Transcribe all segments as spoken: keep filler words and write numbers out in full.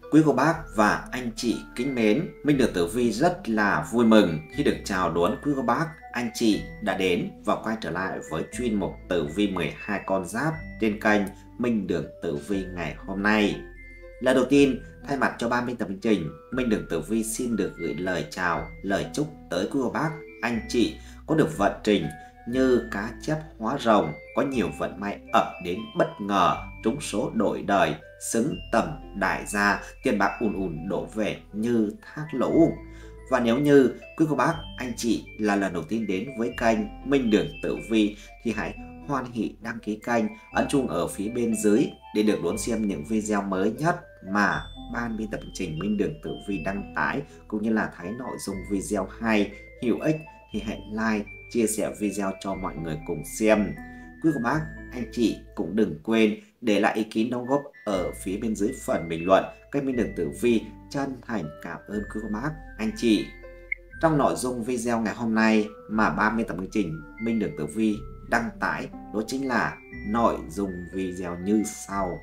Quý cô bác và anh chị kính mến, Minh Đường Tử Vi rất là vui mừng khi được chào đón quý cô bác, anh chị đã đến và quay trở lại với chuyên mục Tử Vi mười hai con giáp trên kênh Minh Đường Tử Vi ngày hôm nay. Lần đầu tiên, thay mặt cho ban biên tập chương trình, Minh Đường Tử Vi xin được gửi lời chào, lời chúc tới quý cô bác, anh chị có được vận trình như cá chép hóa rồng, có nhiều vận may ập đến bất ngờ, trúng số đổi đời, xứng tầm đại gia, tiền bạc ùn ùn đổ về như thác lũ. Và nếu như quý cô bác, anh chị là lần đầu tiên đến với kênh Minh Đường Tử Vi thì hãy hoan hỉ đăng ký kênh, ấn chuông ở phía bên dưới để được đón xem những video mới nhất mà ban biên tập chương trình Minh Đường Tử Vi đăng tải, cũng như là thấy nội dung video hay, hữu ích thì hãy like, chia sẻ video cho mọi người cùng xem. Quý cô bác, anh chị cũng đừng quên để lại ý kiến đóng góp ở phía bên dưới phần bình luận. Kênh Minh Đường Tử Vi chân thành cảm ơn quý cô bác, anh chị. Trong nội dung video ngày hôm nay mà ban biên tập chương trình Minh Đường Tử Vi đăng tải, đó chính là nội dung video như sau.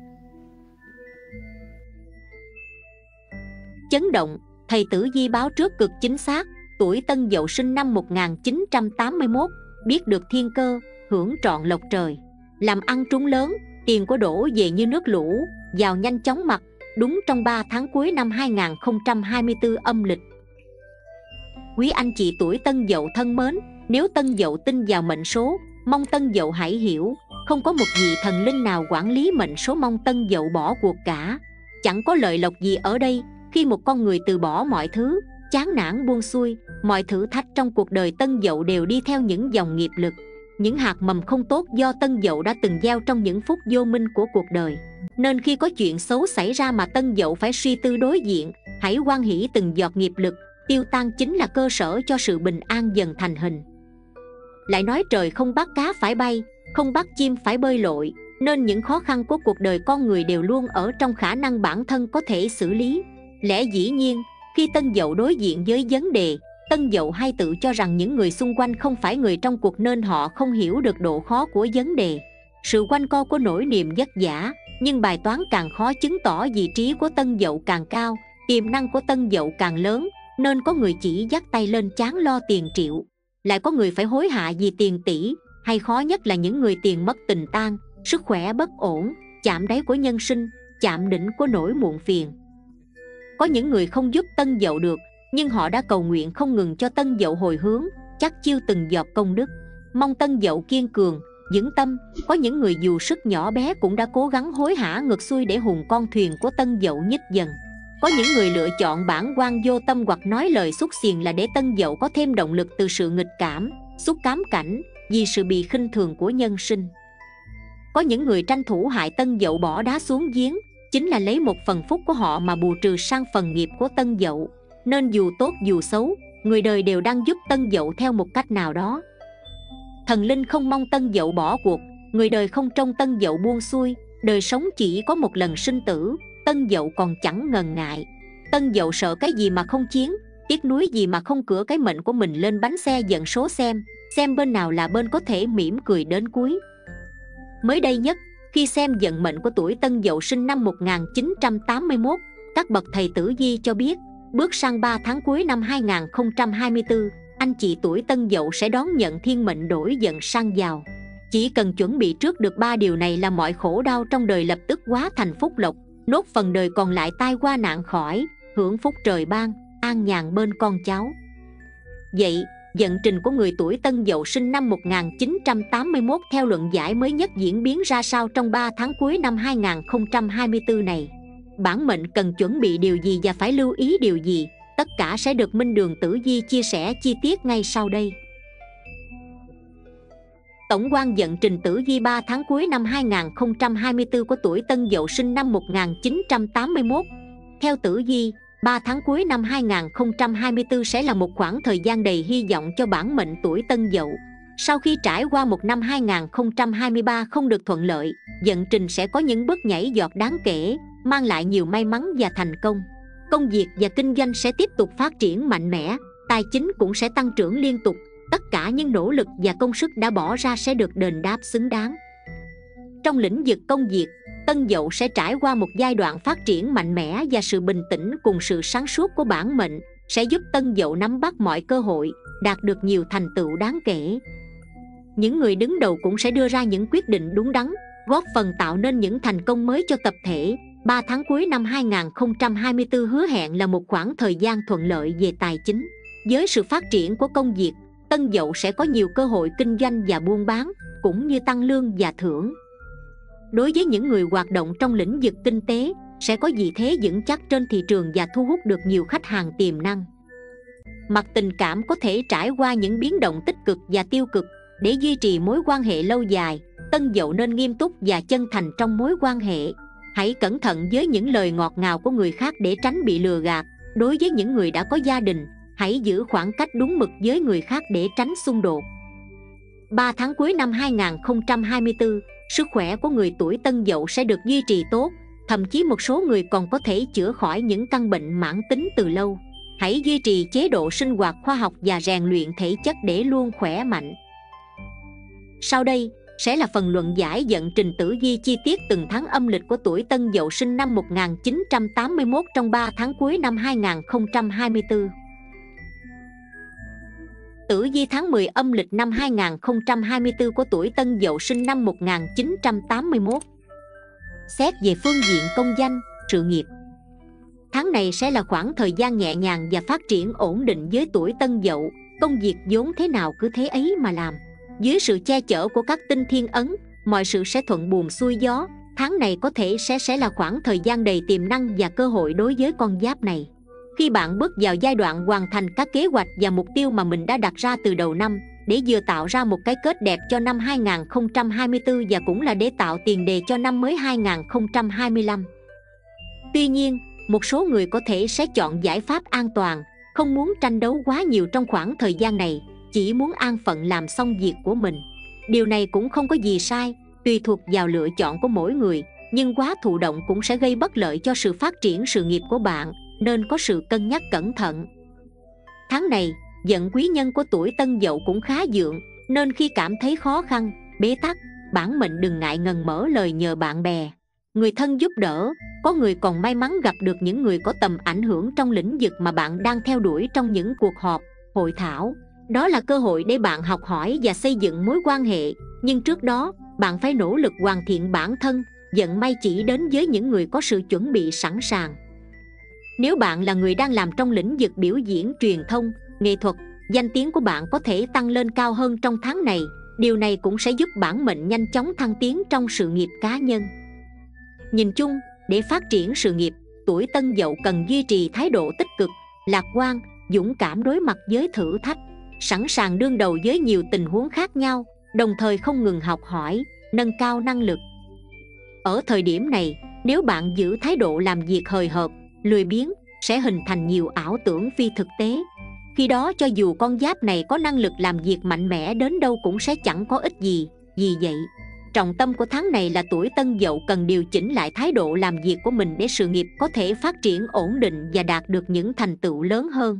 Chấn động, thầy Tử Vi báo trước cực chính xác. Tuổi Tân Dậu sinh năm một nghìn chín trăm tám mươi mốt, biết được thiên cơ, hưởng trọn lộc trời, làm ăn trúng lớn, tiền của đổ về như nước lũ, giàu nhanh chóng mặt, đúng trong ba tháng cuối năm hai nghìn không trăm hai mươi tư âm lịch. Quý anh chị tuổi Tân Dậu thân mến, nếu Tân Dậu tin vào mệnh số, mong Tân Dậu hãy hiểu, không có một vị thần linh nào quản lý mệnh số mong Tân Dậu bỏ cuộc cả. Chẳng có lợi lộc gì ở đây khi một con người từ bỏ mọi thứ, chán nản buông xuôi. Mọi thử thách trong cuộc đời Tân Dậu đều đi theo những dòng nghiệp lực, những hạt mầm không tốt do Tân Dậu đã từng gieo trong những phút vô minh của cuộc đời. Nên khi có chuyện xấu xảy ra mà Tân Dậu phải suy tư đối diện, hãy hoan hỷ từng giọt nghiệp lực tiêu tan chính là cơ sở cho sự bình an dần thành hình. Lại nói trời không bắt cá phải bay, không bắt chim phải bơi lội, nên những khó khăn của cuộc đời con người đều luôn ở trong khả năng bản thân có thể xử lý. Lẽ dĩ nhiên, khi Tân Dậu đối diện với vấn đề, Tân Dậu hay tự cho rằng những người xung quanh không phải người trong cuộc nên họ không hiểu được độ khó của vấn đề. Sự quanh co của nỗi niềm vất vả, nhưng bài toán càng khó chứng tỏ vị trí của Tân Dậu càng cao, tiềm năng của Tân Dậu càng lớn, nên có người chỉ dắt tay lên trán lo tiền triệu, lại có người phải hối hả vì tiền tỷ, hay khó nhất là những người tiền mất tình tan, sức khỏe bất ổn, chạm đáy của nhân sinh, chạm đỉnh của nỗi muộn phiền. Có những người không giúp Tân Dậu được, nhưng họ đã cầu nguyện không ngừng cho Tân Dậu hồi hướng, chắc chiêu từng giọt công đức, mong Tân Dậu kiên cường, vững tâm. Có những người dù sức nhỏ bé cũng đã cố gắng hối hả ngược xuôi để hùng con thuyền của Tân Dậu nhích dần. Có những người lựa chọn bản quan vô tâm hoặc nói lời xúc xiềng là để Tân Dậu có thêm động lực từ sự nghịch cảm, xúc cám cảnh, vì sự bị khinh thường của nhân sinh. Có những người tranh thủ hại Tân Dậu bỏ đá xuống giếng, chính là lấy một phần phúc của họ mà bù trừ sang phần nghiệp của Tân Dậu. Nên dù tốt dù xấu, người đời đều đang giúp Tân Dậu theo một cách nào đó. Thần linh không mong Tân Dậu bỏ cuộc, người đời không trông Tân Dậu buông xuôi. Đời sống chỉ có một lần sinh tử, Tân Dậu còn chẳng ngần ngại. Tân Dậu sợ cái gì mà không chiến, tiếc nuối gì mà không cửa cái mệnh của mình lên bánh xe dẫn số xem, xem bên nào là bên có thể mỉm cười đến cuối. Mới đây nhất, khi xem vận mệnh của tuổi Tân Dậu sinh năm một nghìn chín trăm tám mươi mốt, các bậc thầy Tử Vi cho biết, bước sang ba tháng cuối năm hai nghìn không trăm hai mươi tư, anh chị tuổi Tân Dậu sẽ đón nhận thiên mệnh đổi giận sang giàu. Chỉ cần chuẩn bị trước được ba điều này là mọi khổ đau trong đời lập tức hóa thành phúc lộc, nốt phần đời còn lại tai qua nạn khỏi, hưởng phúc trời ban, an nhàn bên con cháu. Vậy, vận trình của người tuổi Tân Dậu sinh năm một nghìn chín trăm tám mươi mốt theo luận giải mới nhất diễn biến ra sao trong ba tháng cuối năm hai nghìn không trăm hai mươi tư này? Bản mệnh cần chuẩn bị điều gì và phải lưu ý điều gì? Tất cả sẽ được Minh Đường Tử Vi chia sẻ chi tiết ngay sau đây. Tổng quan vận trình tử vi ba tháng cuối năm hai nghìn không trăm hai mươi tư của tuổi Tân Dậu sinh năm một nghìn chín trăm tám mươi mốt. Theo tử vi, ba tháng cuối năm hai nghìn không trăm hai mươi tư sẽ là một khoảng thời gian đầy hy vọng cho bản mệnh tuổi Tân Dậu. Sau khi trải qua một năm hai nghìn không trăm hai mươi ba không được thuận lợi, vận trình sẽ có những bước nhảy vọt đáng kể, mang lại nhiều may mắn và thành công. Công việc và kinh doanh sẽ tiếp tục phát triển mạnh mẽ, tài chính cũng sẽ tăng trưởng liên tục. Tất cả những nỗ lực và công sức đã bỏ ra sẽ được đền đáp xứng đáng. Trong lĩnh vực công việc, Tân Dậu sẽ trải qua một giai đoạn phát triển mạnh mẽ, và sự bình tĩnh cùng sự sáng suốt của bản mệnh sẽ giúp Tân Dậu nắm bắt mọi cơ hội, đạt được nhiều thành tựu đáng kể. Những người đứng đầu cũng sẽ đưa ra những quyết định đúng đắn, góp phần tạo nên những thành công mới cho tập thể. Ba tháng cuối năm hai nghìn không trăm hai mươi tư hứa hẹn là một khoảng thời gian thuận lợi về tài chính. Với sự phát triển của công việc, Tân Dậu sẽ có nhiều cơ hội kinh doanh và buôn bán, cũng như tăng lương và thưởng. Đối với những người hoạt động trong lĩnh vực kinh tế, sẽ có vị thế vững chắc trên thị trường và thu hút được nhiều khách hàng tiềm năng. Mặt tình cảm có thể trải qua những biến động tích cực và tiêu cực. Để duy trì mối quan hệ lâu dài, Tân Dậu nên nghiêm túc và chân thành trong mối quan hệ. Hãy cẩn thận với những lời ngọt ngào của người khác để tránh bị lừa gạt. Đối với những người đã có gia đình, hãy giữ khoảng cách đúng mực với người khác để tránh xung đột. Ba tháng cuối năm hai nghìn không trăm hai mươi tư, sức khỏe của người tuổi Tân Dậu sẽ được duy trì tốt. Thậm chí một số người còn có thể chữa khỏi những căn bệnh mãn tính từ lâu. Hãy duy trì chế độ sinh hoạt khoa học và rèn luyện thể chất để luôn khỏe mạnh. Sau đây sẽ là phần luận giải vận trình tử vi chi tiết từng tháng âm lịch của tuổi Tân Dậu sinh năm một nghìn chín trăm tám mươi mốt trong ba tháng cuối năm hai nghìn không trăm hai mươi tư. Tử vi tháng mười âm lịch năm hai nghìn không trăm hai mươi tư của tuổi Tân Dậu sinh năm một nghìn chín trăm tám mươi mốt. Xét về phương diện công danh, sự nghiệp, tháng này sẽ là khoảng thời gian nhẹ nhàng và phát triển ổn định với tuổi Tân Dậu. Công việc vốn thế nào cứ thế ấy mà làm. Dưới sự che chở của các tinh thiên ấn, mọi sự sẽ thuận buồm xuôi gió. Tháng này có thể sẽ sẽ là khoảng thời gian đầy tiềm năng và cơ hội đối với con giáp này. Khi bạn bước vào giai đoạn hoàn thành các kế hoạch và mục tiêu mà mình đã đặt ra từ đầu năm, để vừa tạo ra một cái kết đẹp cho năm hai nghìn không trăm hai mươi tư và cũng là để tạo tiền đề cho năm mới hai nghìn không trăm hai mươi lăm. Tuy nhiên, một số người có thể sẽ chọn giải pháp an toàn, không muốn tranh đấu quá nhiều trong khoảng thời gian này, chỉ muốn an phận làm xong việc của mình. Điều này cũng không có gì sai, tùy thuộc vào lựa chọn của mỗi người, nhưng quá thụ động cũng sẽ gây bất lợi cho sự phát triển sự nghiệp của bạn, nên có sự cân nhắc cẩn thận. Tháng này, vận quý nhân của tuổi Tân Dậu cũng khá vượng, nên khi cảm thấy khó khăn, bế tắc, bản mệnh đừng ngại ngần mở lời nhờ bạn bè, người thân giúp đỡ. Có người còn may mắn gặp được những người có tầm ảnh hưởng trong lĩnh vực mà bạn đang theo đuổi trong những cuộc họp, hội thảo. Đó là cơ hội để bạn học hỏi và xây dựng mối quan hệ, nhưng trước đó, bạn phải nỗ lực hoàn thiện bản thân. Vận may chỉ đến với những người có sự chuẩn bị sẵn sàng. Nếu bạn là người đang làm trong lĩnh vực biểu diễn, truyền thông, nghệ thuật, danh tiếng của bạn có thể tăng lên cao hơn trong tháng này. Điều này cũng sẽ giúp bản mệnh nhanh chóng thăng tiến trong sự nghiệp cá nhân. Nhìn chung, để phát triển sự nghiệp, tuổi Tân Dậu cần duy trì thái độ tích cực, lạc quan, dũng cảm đối mặt với thử thách, sẵn sàng đương đầu với nhiều tình huống khác nhau, đồng thời không ngừng học hỏi, nâng cao năng lực. Ở thời điểm này, nếu bạn giữ thái độ làm việc hời hợt, lười biếng, sẽ hình thành nhiều ảo tưởng phi thực tế. Khi đó cho dù con giáp này có năng lực làm việc mạnh mẽ đến đâu cũng sẽ chẳng có ích gì. Vì vậy, trọng tâm của tháng này là tuổi Tân Dậu cần điều chỉnh lại thái độ làm việc của mình để sự nghiệp có thể phát triển ổn định và đạt được những thành tựu lớn hơn.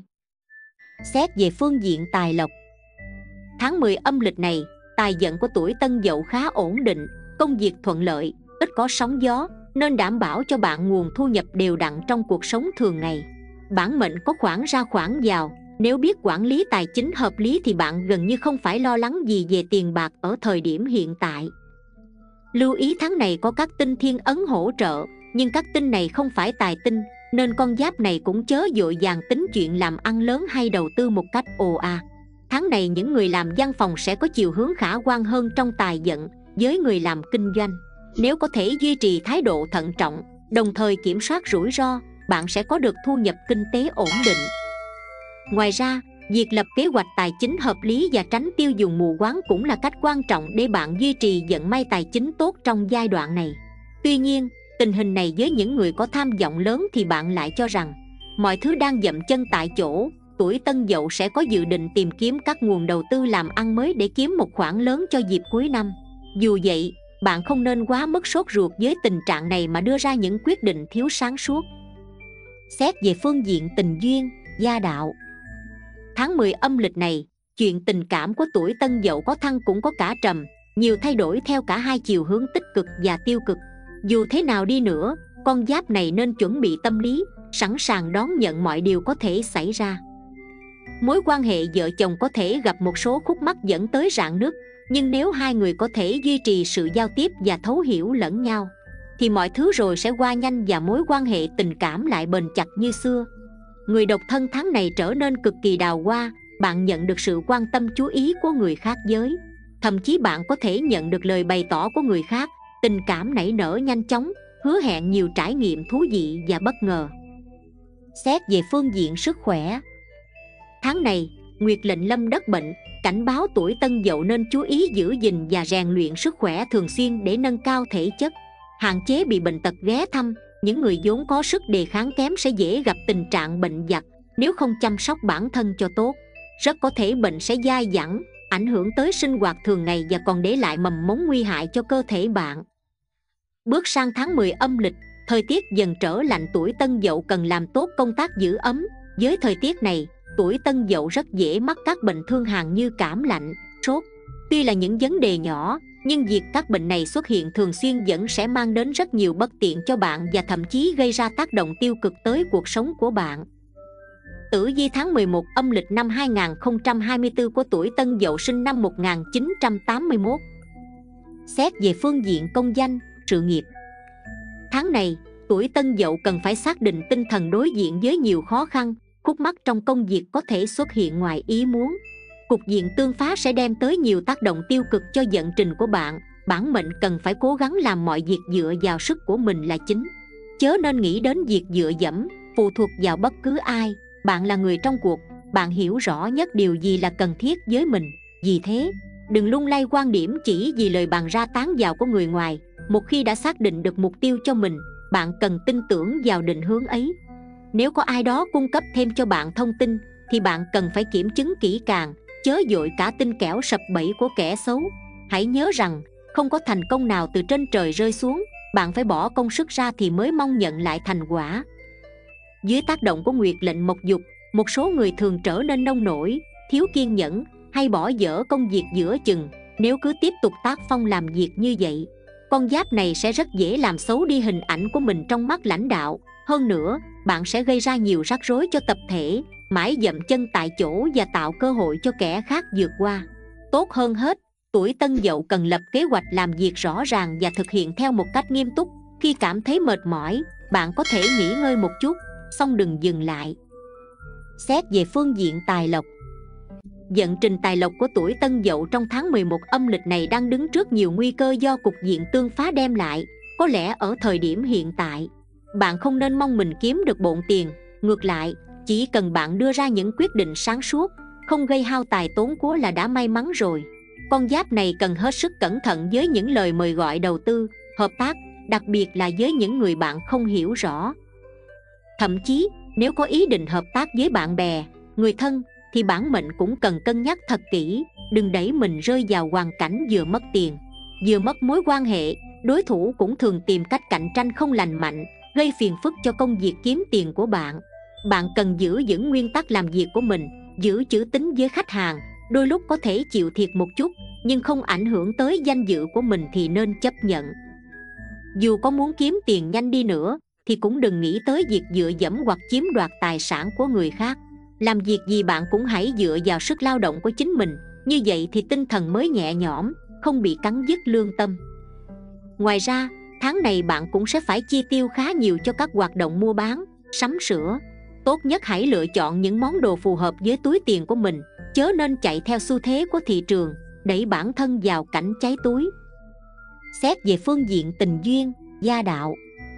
Xét về phương diện tài lộc, tháng mười âm lịch này, tài vận của tuổi Tân Dậu khá ổn định, công việc thuận lợi, ít có sóng gió, nên đảm bảo cho bạn nguồn thu nhập đều đặn trong cuộc sống thường ngày. Bản mệnh có khoản ra khoản vào, nếu biết quản lý tài chính hợp lý thì bạn gần như không phải lo lắng gì về tiền bạc ở thời điểm hiện tại. Lưu ý tháng này có các tinh thiên ấn hỗ trợ, nhưng các tinh này không phải tài tinh, nên con giáp này cũng chớ vội vàng tính chuyện làm ăn lớn hay đầu tư một cách ồ ạt. Tháng này những người làm văn phòng sẽ có chiều hướng khả quan hơn trong tài vận. Với người làm kinh doanh, nếu có thể duy trì thái độ thận trọng, đồng thời kiểm soát rủi ro, bạn sẽ có được thu nhập kinh tế ổn định. Ngoài ra, việc lập kế hoạch tài chính hợp lý và tránh tiêu dùng mù quáng cũng là cách quan trọng để bạn duy trì vận may tài chính tốt trong giai đoạn này. Tuy nhiên, tình hình này với những người có tham vọng lớn thì bạn lại cho rằng mọi thứ đang dậm chân tại chỗ. Tuổi Tân Dậu sẽ có dự định tìm kiếm các nguồn đầu tư làm ăn mới để kiếm một khoản lớn cho dịp cuối năm. Dù vậy, bạn không nên quá mức sốt ruột với tình trạng này mà đưa ra những quyết định thiếu sáng suốt. Xét về phương diện tình duyên, gia đạo, tháng mười âm lịch này, chuyện tình cảm của tuổi Tân Dậu có thăng cũng có cả trầm, nhiều thay đổi theo cả hai chiều hướng tích cực và tiêu cực. Dù thế nào đi nữa, con giáp này nên chuẩn bị tâm lý, sẵn sàng đón nhận mọi điều có thể xảy ra. Mối quan hệ vợ chồng có thể gặp một số khúc mắc dẫn tới rạn nứt, nhưng nếu hai người có thể duy trì sự giao tiếp và thấu hiểu lẫn nhau, thì mọi thứ rồi sẽ qua nhanh và mối quan hệ tình cảm lại bền chặt như xưa. Người độc thân tháng này trở nên cực kỳ đào hoa, bạn nhận được sự quan tâm chú ý của người khác giới. Thậm chí bạn có thể nhận được lời bày tỏ của người khác, tình cảm nảy nở nhanh chóng, hứa hẹn nhiều trải nghiệm thú vị và bất ngờ. Xét về phương diện sức khỏe, tháng này, Nguyệt lệnh lâm đất bệnh, cảnh báo tuổi Tân Dậu nên chú ý giữ gìn và rèn luyện sức khỏe thường xuyên để nâng cao thể chất, hạn chế bị bệnh tật ghé thăm. Những người vốn có sức đề kháng kém sẽ dễ gặp tình trạng bệnh vặt nếu không chăm sóc bản thân cho tốt. Rất có thể bệnh sẽ dai dẳng, ảnh hưởng tới sinh hoạt thường ngày và còn để lại mầm mống nguy hại cho cơ thể bạn. Bước sang tháng mười âm lịch, thời tiết dần trở lạnh, tuổi Tân Dậu cần làm tốt công tác giữ ấm. Với thời tiết này, tuổi Tân Dậu rất dễ mắc các bệnh thương hàn như cảm lạnh, sốt. Tuy là những vấn đề nhỏ, nhưng việc các bệnh này xuất hiện thường xuyên vẫn sẽ mang đến rất nhiều bất tiện cho bạn và thậm chí gây ra tác động tiêu cực tới cuộc sống của bạn. Tử vi tháng mười một âm lịch năm hai nghìn không trăm hai mươi tư của tuổi Tân Dậu sinh năm một nghìn chín trăm tám mươi mốt. Xét về phương diện công danh, sự nghiệp, tháng này, tuổi Tân Dậu cần phải xác định tinh thần đối diện với nhiều khó khăn, khúc mắc trong công việc có thể xuất hiện ngoài ý muốn. Cục diện tương phá sẽ đem tới nhiều tác động tiêu cực cho vận trình của bạn. Bản mệnh cần phải cố gắng làm mọi việc dựa vào sức của mình là chính, chớ nên nghĩ đến việc dựa dẫm, phụ thuộc vào bất cứ ai. Bạn là người trong cuộc, bạn hiểu rõ nhất điều gì là cần thiết với mình. Vì thế, đừng lung lay quan điểm chỉ vì lời bàn ra tán vào của người ngoài. Một khi đã xác định được mục tiêu cho mình, bạn cần tin tưởng vào định hướng ấy. Nếu có ai đó cung cấp thêm cho bạn thông tin, thì bạn cần phải kiểm chứng kỹ càng, chớ vội cả tin kẻo sập bẫy của kẻ xấu. Hãy nhớ rằng, không có thành công nào từ trên trời rơi xuống, bạn phải bỏ công sức ra thì mới mong nhận lại thành quả. Dưới tác động của Nguyệt lệnh mộc dục, một số người thường trở nên nông nổi, thiếu kiên nhẫn hay bỏ dở công việc giữa chừng. Nếu cứ tiếp tục tác phong làm việc như vậy, con giáp này sẽ rất dễ làm xấu đi hình ảnh của mình trong mắt lãnh đạo. Hơn nữa, bạn sẽ gây ra nhiều rắc rối cho tập thể, mãi dậm chân tại chỗ và tạo cơ hội cho kẻ khác vượt qua. Tốt hơn hết, tuổi Tân Dậu cần lập kế hoạch làm việc rõ ràng và thực hiện theo một cách nghiêm túc. Khi cảm thấy mệt mỏi, bạn có thể nghỉ ngơi một chút, song đừng dừng lại. Xét về phương diện tài lộc, vận trình tài lộc của tuổi Tân Dậu trong tháng mười một âm lịch này đang đứng trước nhiều nguy cơ do cục diện tương phá đem lại. Có lẽ ở thời điểm hiện tại, bạn không nên mong mình kiếm được bộn tiền. Ngược lại, chỉ cần bạn đưa ra những quyết định sáng suốt, không gây hao tài tốn của là đã may mắn rồi. Con giáp này cần hết sức cẩn thận với những lời mời gọi đầu tư, hợp tác, đặc biệt là với những người bạn không hiểu rõ. Thậm chí, nếu có ý định hợp tác với bạn bè, người thân, thì bản mệnh cũng cần cân nhắc thật kỹ, đừng đẩy mình rơi vào hoàn cảnh vừa mất tiền, vừa mất mối quan hệ. Đối thủ cũng thường tìm cách cạnh tranh không lành mạnh, gây phiền phức cho công việc kiếm tiền của bạn. Bạn cần giữ vững nguyên tắc làm việc của mình, giữ chữ tín với khách hàng. Đôi lúc có thể chịu thiệt một chút, nhưng không ảnh hưởng tới danh dự của mình thì nên chấp nhận. Dù có muốn kiếm tiền nhanh đi nữa, thì cũng đừng nghĩ tới việc dựa dẫm hoặc chiếm đoạt tài sản của người khác. Làm việc gì bạn cũng hãy dựa vào sức lao động của chính mình, như vậy thì tinh thần mới nhẹ nhõm, không bị cắn đứt lương tâm. Ngoài ra, tháng này bạn cũng sẽ phải chi tiêu khá nhiều cho các hoạt động mua bán, sắm sửa. Tốt nhất hãy lựa chọn những món đồ phù hợp với túi tiền của mình, chớ nên chạy theo xu thế của thị trường, đẩy bản thân vào cảnh cháy túi. Xét về phương diện tình duyên, gia đạo,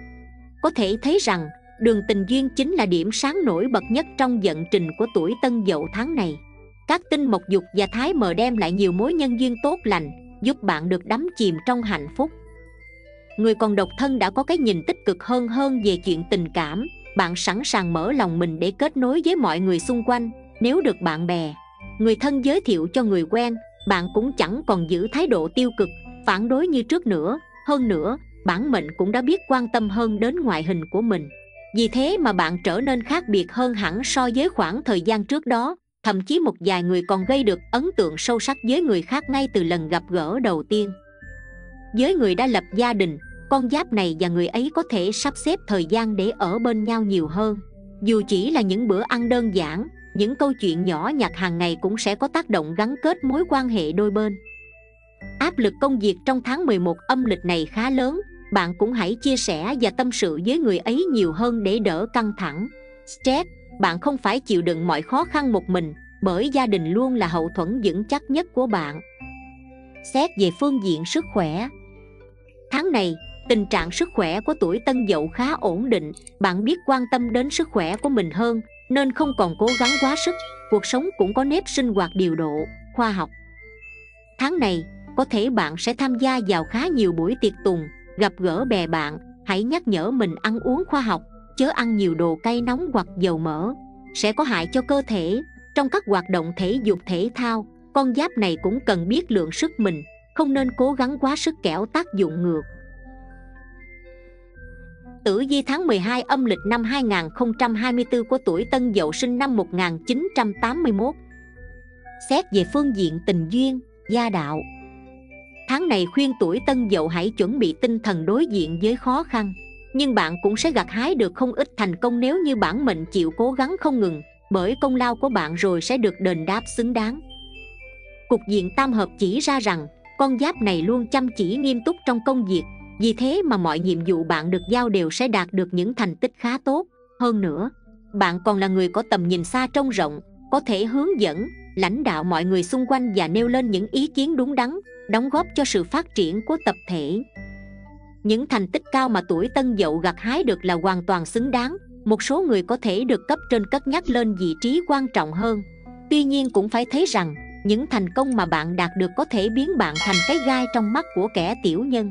có thể thấy rằng đường tình duyên chính là điểm sáng nổi bật nhất trong vận trình của tuổi Tân Dậu tháng này. Các tinh mộc dục và thái mờ đem lại nhiều mối nhân duyên tốt lành, giúp bạn được đắm chìm trong hạnh phúc. Người còn độc thân đã có cái nhìn tích cực hơn hơn về chuyện tình cảm. Bạn sẵn sàng mở lòng mình để kết nối với mọi người xung quanh. Nếu được bạn bè, người thân giới thiệu cho người quen, bạn cũng chẳng còn giữ thái độ tiêu cực, phản đối như trước nữa. Hơn nữa, bản mệnh cũng đã biết quan tâm hơn đến ngoại hình của mình. Vì thế mà bạn trở nên khác biệt hơn hẳn so với khoảng thời gian trước đó. Thậm chí một vài người còn gây được ấn tượng sâu sắc với người khác ngay từ lần gặp gỡ đầu tiên. Với người đã lập gia đình, con giáp này và người ấy có thể sắp xếp thời gian để ở bên nhau nhiều hơn. Dù chỉ là những bữa ăn đơn giản, những câu chuyện nhỏ nhặt hàng ngày cũng sẽ có tác động gắn kết mối quan hệ đôi bên. Áp lực công việc trong tháng mười một âm lịch này khá lớn, bạn cũng hãy chia sẻ và tâm sự với người ấy nhiều hơn để đỡ căng thẳng, stress. Bạn không phải chịu đựng mọi khó khăn một mình, bởi gia đình luôn là hậu thuẫn vững chắc nhất của bạn. Xét về phương diện sức khỏe, tháng này, tình trạng sức khỏe của tuổi Tân Dậu khá ổn định. Bạn biết quan tâm đến sức khỏe của mình hơn, nên không còn cố gắng quá sức. Cuộc sống cũng có nếp sinh hoạt điều độ, khoa học. Tháng này, có thể bạn sẽ tham gia vào khá nhiều buổi tiệc tùng, gặp gỡ bè bạn. Hãy nhắc nhở mình ăn uống khoa học, chớ ăn nhiều đồ cay nóng hoặc dầu mỡ, sẽ có hại cho cơ thể. Trong các hoạt động thể dục thể thao, con giáp này cũng cần biết lượng sức mình, không nên cố gắng quá sức kẻo tác dụng ngược. Tử vi tháng mười hai âm lịch năm hai nghìn không trăm hai mươi tư của tuổi Tân Dậu sinh năm một nghìn chín trăm tám mươi mốt. Xét về phương diện tình duyên, gia đạo, tháng này khuyên tuổi Tân Dậu hãy chuẩn bị tinh thần đối diện với khó khăn, nhưng bạn cũng sẽ gặt hái được không ít thành công nếu như bản mệnh chịu cố gắng không ngừng, bởi công lao của bạn rồi sẽ được đền đáp xứng đáng. Cục diện tam hợp chỉ ra rằng con giáp này luôn chăm chỉ nghiêm túc trong công việc, vì thế mà mọi nhiệm vụ bạn được giao đều sẽ đạt được những thành tích khá tốt. Hơn nữa, bạn còn là người có tầm nhìn xa trông rộng, có thể hướng dẫn, lãnh đạo mọi người xung quanh và nêu lên những ý kiến đúng đắn, đóng góp cho sự phát triển của tập thể. Những thành tích cao mà tuổi Tân Dậu gặt hái được là hoàn toàn xứng đáng. Một số người có thể được cấp trên cất nhắc lên vị trí quan trọng hơn. Tuy nhiên cũng phải thấy rằng những thành công mà bạn đạt được có thể biến bạn thành cái gai trong mắt của kẻ tiểu nhân.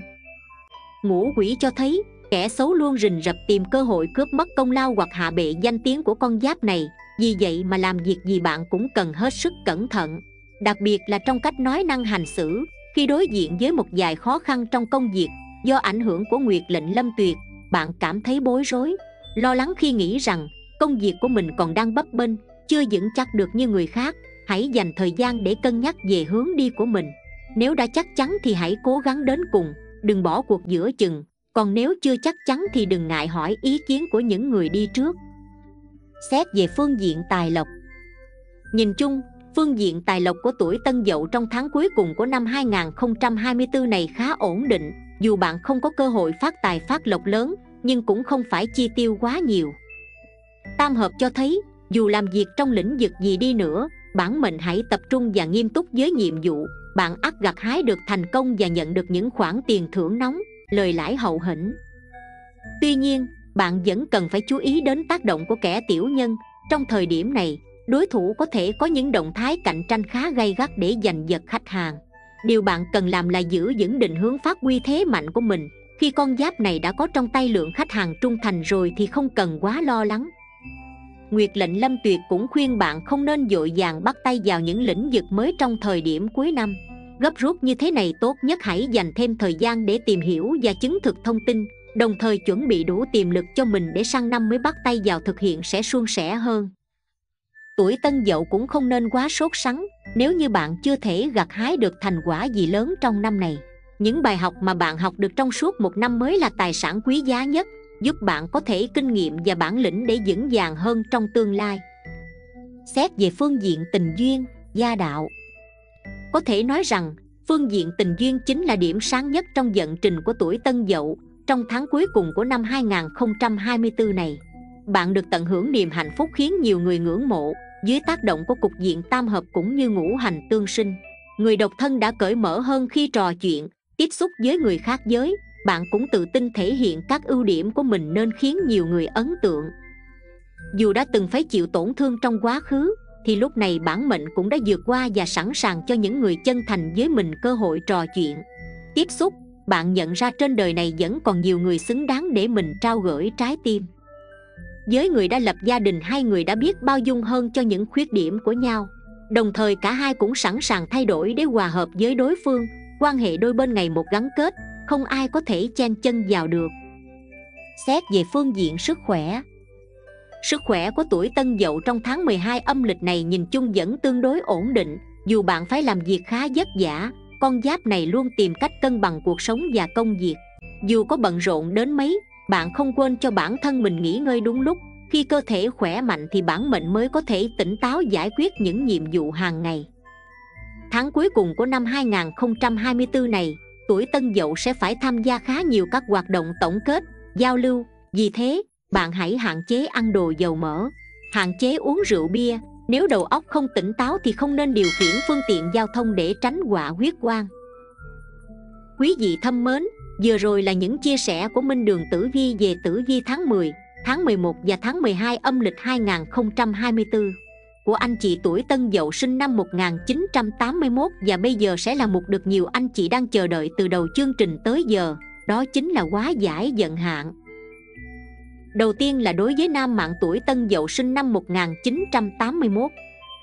Ngũ quỷ cho thấy kẻ xấu luôn rình rập tìm cơ hội cướp mất công lao hoặc hạ bệ danh tiếng của con giáp này. Vì vậy mà làm việc gì bạn cũng cần hết sức cẩn thận, đặc biệt là trong cách nói năng hành xử. Khi đối diện với một vài khó khăn trong công việc do ảnh hưởng của nguyệt lệnh lâm tuyệt, bạn cảm thấy bối rối, lo lắng khi nghĩ rằng công việc của mình còn đang bấp bênh, chưa vững chắc được như người khác. Hãy dành thời gian để cân nhắc về hướng đi của mình. Nếu đã chắc chắn thì hãy cố gắng đến cùng, đừng bỏ cuộc giữa chừng. Còn nếu chưa chắc chắn thì đừng ngại hỏi ý kiến của những người đi trước. Xét về phương diện tài lộc, nhìn chung, phương diện tài lộc của tuổi Tân Dậu trong tháng cuối cùng của năm hai nghìn không trăm hai mươi tư này khá ổn định. Dù bạn không có cơ hội phát tài phát lộc lớn, nhưng cũng không phải chi tiêu quá nhiều. Tam hợp cho thấy dù làm việc trong lĩnh vực gì đi nữa, bản mệnh hãy tập trung và nghiêm túc với nhiệm vụ. Bạn ắt gặt hái được thành công và nhận được những khoản tiền thưởng nóng, lời lãi hậu hĩnh. Tuy nhiên, bạn vẫn cần phải chú ý đến tác động của kẻ tiểu nhân. Trong thời điểm này, đối thủ có thể có những động thái cạnh tranh khá gay gắt để giành giật khách hàng. Điều bạn cần làm là giữ vững định hướng phát huy thế mạnh của mình. Khi con giáp này đã có trong tay lượng khách hàng trung thành rồi thì không cần quá lo lắng. Nguyệt lệnh lâm tuyệt cũng khuyên bạn không nên vội vàng bắt tay vào những lĩnh vực mới trong thời điểm cuối năm. Gấp rút như thế này tốt nhất hãy dành thêm thời gian để tìm hiểu và chứng thực thông tin, đồng thời chuẩn bị đủ tiềm lực cho mình để sang năm mới bắt tay vào thực hiện sẽ suôn sẻ hơn. Tuổi Tân Dậu cũng không nên quá sốt sắng nếu như bạn chưa thể gặt hái được thành quả gì lớn trong năm này. Những bài học mà bạn học được trong suốt một năm mới là tài sản quý giá nhất, giúp bạn có thể kinh nghiệm và bản lĩnh để vững vàng hơn trong tương lai. Xét về phương diện tình duyên, gia đạo, có thể nói rằng phương diện tình duyên chính là điểm sáng nhất trong vận trình của tuổi Tân Dậu trong tháng cuối cùng của năm hai nghìn không trăm hai mươi tư này. Bạn được tận hưởng niềm hạnh phúc khiến nhiều người ngưỡng mộ dưới tác động của cục diện tam hợp cũng như ngũ hành tương sinh. Người độc thân đã cởi mở hơn khi trò chuyện, tiếp xúc với người khác giới. Bạn cũng tự tin thể hiện các ưu điểm của mình nên khiến nhiều người ấn tượng. Dù đã từng phải chịu tổn thương trong quá khứ, thì lúc này bản mệnh cũng đã vượt qua và sẵn sàng cho những người chân thành với mình cơ hội trò chuyện, tiếp xúc. Bạn nhận ra trên đời này vẫn còn nhiều người xứng đáng để mình trao gửi trái tim. Với người đã lập gia đình, hai người đã biết bao dung hơn cho những khuyết điểm của nhau. Đồng thời cả hai cũng sẵn sàng thay đổi để hòa hợp với đối phương. Quan hệ đôi bên ngày một gắn kết, không ai có thể chen chân vào được. Xét về phương diện sức khỏe, sức khỏe của tuổi Tân Dậu trong tháng mười hai âm lịch này nhìn chung vẫn tương đối ổn định. Dù bạn phải làm việc khá vất vả, con giáp này luôn tìm cách cân bằng cuộc sống và công việc. Dù có bận rộn đến mấy, bạn không quên cho bản thân mình nghỉ ngơi đúng lúc. Khi cơ thể khỏe mạnh thì bản mệnh mới có thể tỉnh táo giải quyết những nhiệm vụ hàng ngày. Tháng cuối cùng của năm hai nghìn không trăm hai mươi tư này, tuổi Tân Dậu sẽ phải tham gia khá nhiều các hoạt động tổng kết, giao lưu. Vì thế, bạn hãy hạn chế ăn đồ dầu mỡ, hạn chế uống rượu bia. Nếu đầu óc không tỉnh táo thì không nên điều khiển phương tiện giao thông để tránh họa huyết quang. Quý vị thân mến, vừa rồi là những chia sẻ của Minh Đường Tử Vi về tử vi tháng mười, tháng mười một và tháng mười hai âm lịch hai nghìn không trăm hai mươi tư của anh chị tuổi Tân Dậu sinh năm một nghìn chín trăm tám mươi mốt. Và bây giờ sẽ là một được nhiều anh chị đang chờ đợi từ đầu chương trình tới giờ, đó chính là hóa giải vận hạn. Đầu tiên là đối với nam mạng tuổi Tân Dậu sinh năm một nghìn chín trăm tám mươi mốt.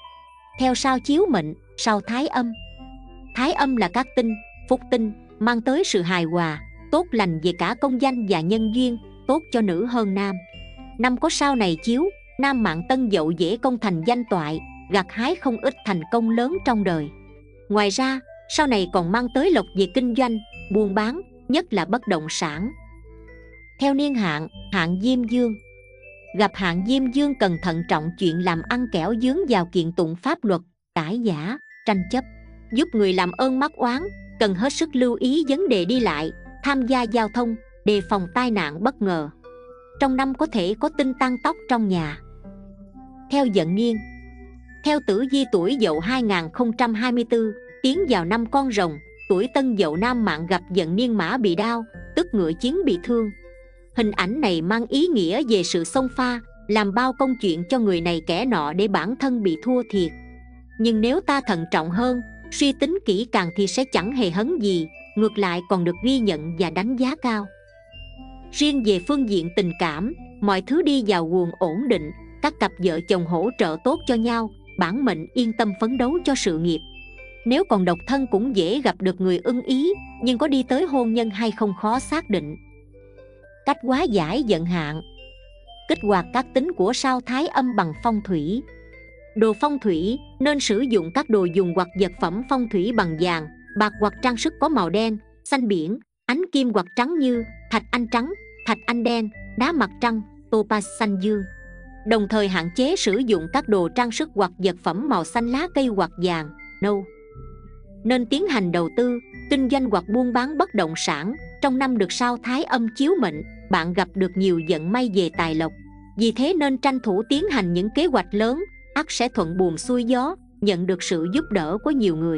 Theo sao chiếu mệnh, sao thái âm. Thái âm là các tinh, phúc tinh, mang tới sự hài hòa, tốt lành về cả công danh và nhân duyên, tốt cho nữ hơn nam. Năm có sao này chiếu, nam mạng Tân Dậu dễ công thành danh toại, gặt hái không ít thành công lớn trong đời. Ngoài ra, sau này còn mang tới lộc về kinh doanh, buôn bán, nhất là bất động sản. Theo niên hạn, hạn Diêm Dương. Gặp hạn Diêm Dương cần thận trọng chuyện làm ăn kẻo dướng vào kiện tụng pháp luật, cãi giả, tranh chấp. Giúp người làm ơn mắc oán, cần hết sức lưu ý vấn đề đi lại, tham gia giao thông, đề phòng tai nạn bất ngờ. Trong năm có thể có tinh tăng tóc trong nhà. Theo vận niên. Theo tử vi tuổi Dậu hai nghìn không trăm hai mươi tư, tiến vào năm Con Rồng, tuổi Tân Dậu nam mạng gặp vận niên mã bị đao, tức ngựa chiến bị thương. Hình ảnh này mang ý nghĩa về sự xông pha, làm bao công chuyện cho người này kẻ nọ để bản thân bị thua thiệt. Nhưng nếu ta thận trọng hơn, suy tính kỹ càng thì sẽ chẳng hề hấn gì, ngược lại còn được ghi nhận và đánh giá cao. Riêng về phương diện tình cảm, mọi thứ đi vào guồng ổn định, các cặp vợ chồng hỗ trợ tốt cho nhau, bản mệnh yên tâm phấn đấu cho sự nghiệp. Nếu còn độc thân cũng dễ gặp được người ưng ý, nhưng có đi tới hôn nhân hay không khó xác định. Cách hóa giải vận hạn. Kích hoạt các tính của sao thái âm bằng phong thủy. Đồ phong thủy nên sử dụng các đồ dùng hoặc vật phẩm phong thủy bằng vàng, bạc hoặc trang sức có màu đen, xanh biển, ánh kim hoặc trắng như thạch anh trắng, thạch anh đen, đá mặt trăng, topaz xanh dương. Đồng thời hạn chế sử dụng các đồ trang sức hoặc vật phẩm màu xanh lá cây hoặc vàng, nâu. Nên tiến hành đầu tư, kinh doanh hoặc buôn bán bất động sản. Trong năm được sao thái âm chiếu mệnh, bạn gặp được nhiều vận may về tài lộc. Vì thế nên tranh thủ tiến hành những kế hoạch lớn, ắt sẽ thuận buồm xuôi gió, nhận được sự giúp đỡ của nhiều người.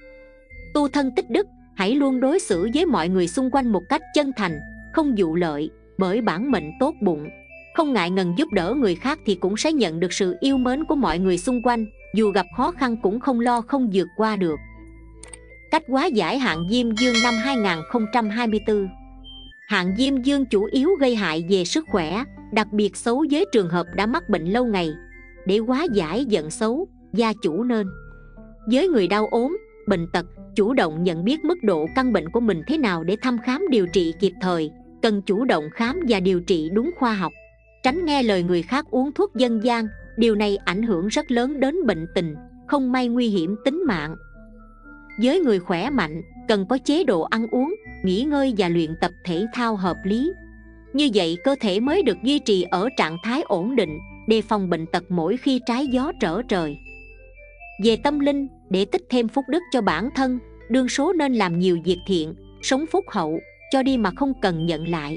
Tu thân tích đức, hãy luôn đối xử với mọi người xung quanh một cách chân thành, không vụ lợi, bởi bản mệnh tốt bụng. Không ngại ngần giúp đỡ người khác thì cũng sẽ nhận được sự yêu mến của mọi người xung quanh, dù gặp khó khăn cũng không lo không vượt qua được. Cách hóa giải hạn Diêm Dương năm hai nghìn không trăm hai mươi tư. Hạn Diêm Dương chủ yếu gây hại về sức khỏe, đặc biệt xấu với trường hợp đã mắc bệnh lâu ngày. Để hóa giải vận xấu, gia chủ nên với người đau ốm, bệnh tật, chủ động nhận biết mức độ căn bệnh của mình thế nào để thăm khám điều trị kịp thời, cần chủ động khám và điều trị đúng khoa học. Tránh nghe lời người khác uống thuốc dân gian, điều này ảnh hưởng rất lớn đến bệnh tình, không may nguy hiểm tính mạng. Với người khỏe mạnh, cần có chế độ ăn uống, nghỉ ngơi và luyện tập thể thao hợp lý. Như vậy cơ thể mới được duy trì ở trạng thái ổn định, đề phòng bệnh tật mỗi khi trái gió trở trời. Về tâm linh, để tích thêm phúc đức cho bản thân, đương số nên làm nhiều việc thiện, sống phúc hậu, cho đi mà không cần nhận lại.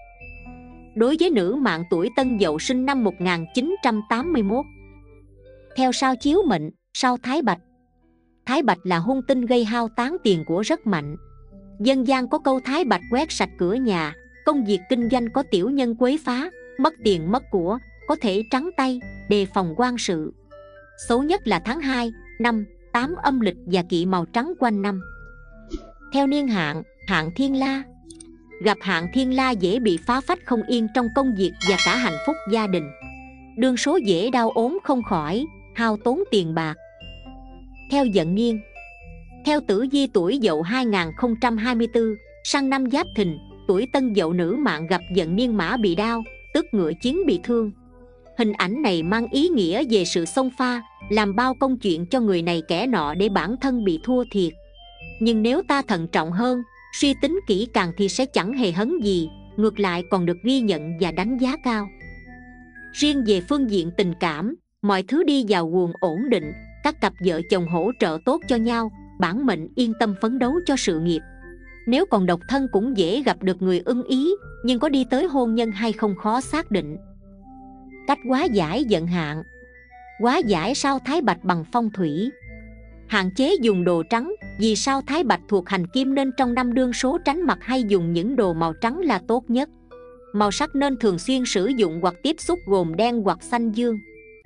Đối với nữ mạng tuổi Tân Dậu sinh năm một nghìn chín trăm tám mươi mốt. Theo sao chiếu mệnh, sao Thái Bạch. Thái Bạch là hung tinh gây hao tán tiền của rất mạnh. Dân gian có câu Thái Bạch quét sạch cửa nhà, công việc kinh doanh có tiểu nhân quấy phá, mất tiền mất của, có thể trắng tay, đề phòng quan sự. Xấu nhất là tháng hai, năm, tám âm lịch và kỵ màu trắng quanh năm. Theo niên hạn, hạn Thiên La. Gặp hạn Thiên La dễ bị phá phách không yên trong công việc và cả hạnh phúc gia đình. Đương số dễ đau ốm không khỏi, hao tốn tiền bạc. Theo vận niên. Theo tử vi tuổi Dậu hai nghìn không trăm hai mươi tư, sang năm Giáp Thìn, tuổi Tân Dậu nữ mạng gặp vận niên mã bị đao, tức ngựa chiến bị thương. Hình ảnh này mang ý nghĩa về sự xông pha, làm bao công chuyện cho người này kẻ nọ để bản thân bị thua thiệt. Nhưng nếu ta thận trọng hơn, Suy tính kỹ càng thì sẽ chẳng hề hấn gì, ngược lại còn được ghi nhận và đánh giá cao. Riêng về phương diện tình cảm, mọi thứ đi vào guồng ổn định, các cặp vợ chồng hỗ trợ tốt cho nhau, bản mệnh yên tâm phấn đấu cho sự nghiệp. Nếu còn độc thân cũng dễ gặp được người ưng ý, nhưng có đi tới hôn nhân hay không khó xác định. Cách hóa giải vận hạn. Hóa giải sao Thái Bạch bằng phong thủy. Hạn chế dùng đồ trắng, vì sao Thái Bạch thuộc hành kim nên trong năm đương số tránh mặt hay dùng những đồ màu trắng là tốt nhất. Màu sắc nên thường xuyên sử dụng hoặc tiếp xúc gồm đen hoặc xanh dương.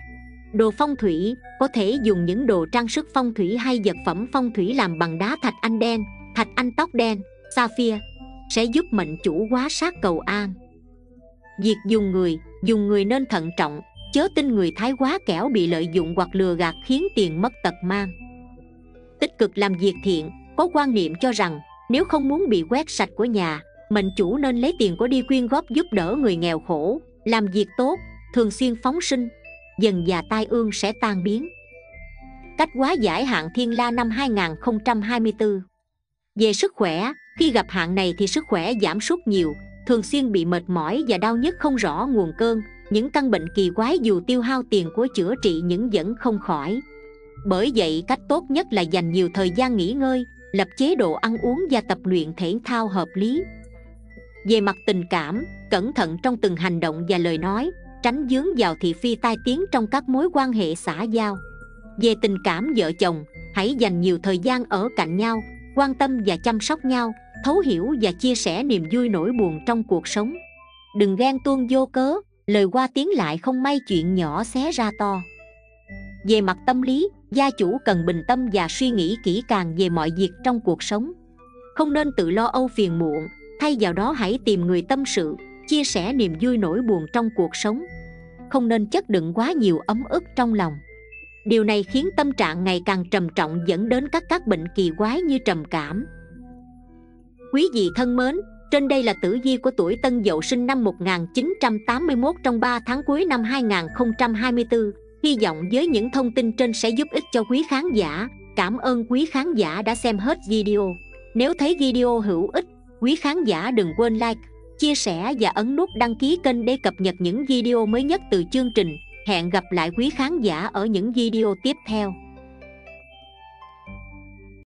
Đồ phong thủy, có thể dùng những đồ trang sức phong thủy hay vật phẩm phong thủy làm bằng đá thạch anh đen, thạch anh tóc đen, sapphire, sẽ giúp mệnh chủ hóa sát cầu an. Việc dùng người, dùng người nên thận trọng, chớ tin người thái quá kẻo bị lợi dụng hoặc lừa gạt khiến tiền mất tật mang. Tích cực làm việc thiện, có quan niệm cho rằng nếu không muốn bị quét sạch của nhà, mệnh chủ nên lấy tiền của đi quyên góp giúp đỡ người nghèo khổ, làm việc tốt, thường xuyên phóng sinh, dần già tai ương sẽ tan biến. Cách hóa giải hạn thiên la năm hai không hai tư. Về sức khỏe, khi gặp hạn này thì sức khỏe giảm sút nhiều, thường xuyên bị mệt mỏi và đau nhức không rõ nguồn cơn. Những căn bệnh kỳ quái dù tiêu hao tiền của chữa trị nhưng vẫn không khỏi. Bởi vậy cách tốt nhất là dành nhiều thời gian nghỉ ngơi, lập chế độ ăn uống và tập luyện thể thao hợp lý. Về mặt tình cảm, cẩn thận trong từng hành động và lời nói, tránh vướng vào thị phi tai tiếng trong các mối quan hệ xã giao. Về tình cảm vợ chồng, hãy dành nhiều thời gian ở cạnh nhau, quan tâm và chăm sóc nhau, thấu hiểu và chia sẻ niềm vui nỗi buồn trong cuộc sống. Đừng ghen tuông vô cớ, lời qua tiếng lại không may chuyện nhỏ xé ra to. Về mặt tâm lý, gia chủ cần bình tâm và suy nghĩ kỹ càng về mọi việc trong cuộc sống. Không nên tự lo âu phiền muộn, thay vào đó hãy tìm người tâm sự, chia sẻ niềm vui nỗi buồn trong cuộc sống. Không nên chất đựng quá nhiều ấm ức trong lòng. Điều này khiến tâm trạng ngày càng trầm trọng dẫn đến các các bệnh kỳ quái như trầm cảm. Quý vị thân mến, trên đây là tử vi của tuổi Tân Dậu sinh năm một nghìn chín trăm tám mươi mốt trong ba tháng cuối năm hai không hai tư. Hy vọng với những thông tin trên sẽ giúp ích cho quý khán giả. Cảm ơn quý khán giả đã xem hết video. Nếu thấy video hữu ích, quý khán giả đừng quên like, chia sẻ và ấn nút đăng ký kênh để cập nhật những video mới nhất từ chương trình. Hẹn gặp lại quý khán giả ở những video tiếp theo.